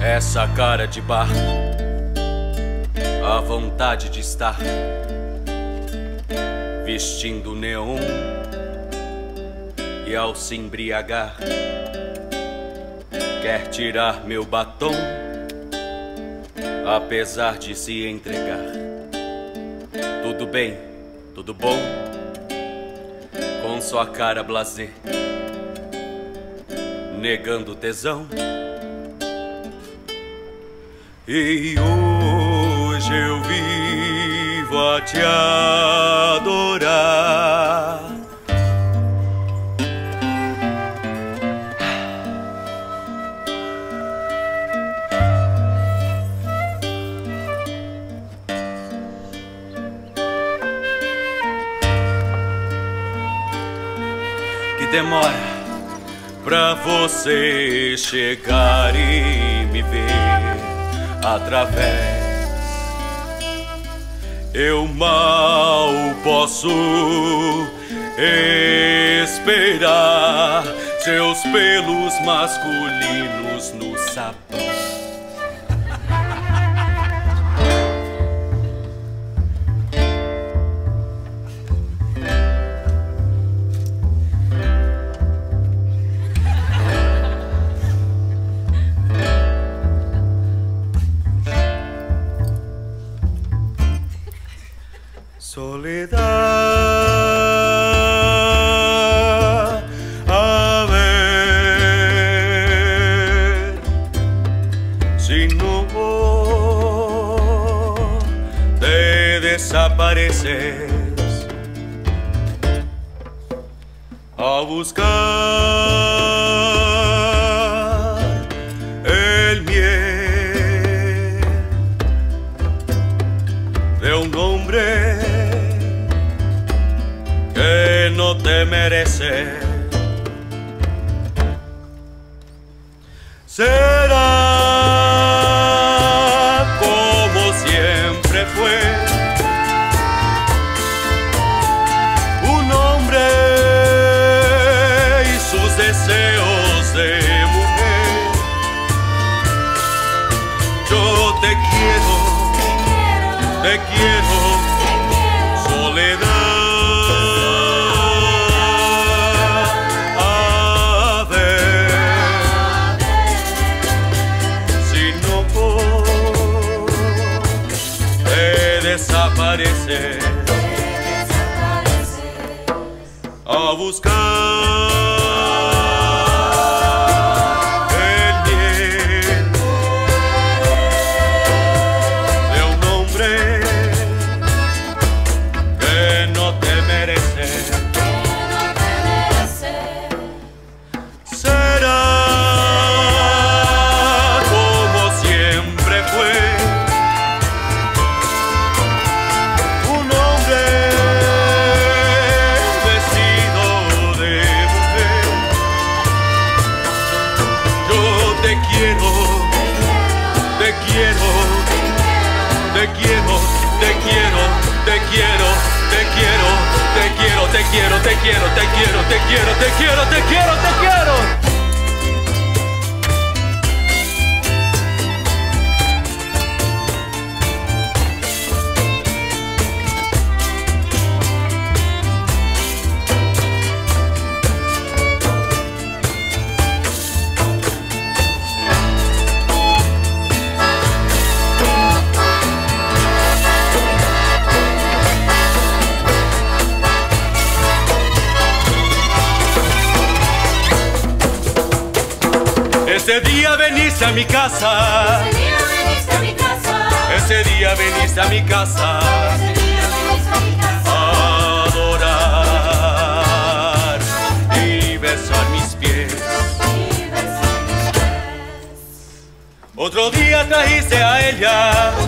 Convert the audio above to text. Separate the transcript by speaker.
Speaker 1: Essa cara de bar, a vontade de estar vestindo neon e ao se embriagar quer tirar meu batom, apesar de se entregar. Tudo bem, tudo bom, com sua cara blasé, negando tesão. E hoje eu vivo a te adorar. Que demora pra você chegar e me ver através. Eu mal posso esperar seus pelos masculinos no sabão. Soledad, a ver si no te desapareces a buscar el miel de un hombre que no te merece. Será como siempre fue, un hombre y sus deseos de mujer. Yo te quiero, soledad. Desaparecer, a buscar el bien de un hombre que no te merece. Será como siempre fue, te quiero. Ese día veniste a mi casa, ese día veniste a mi casa, a adorar y besar mis pies. Otro día trajiste a ella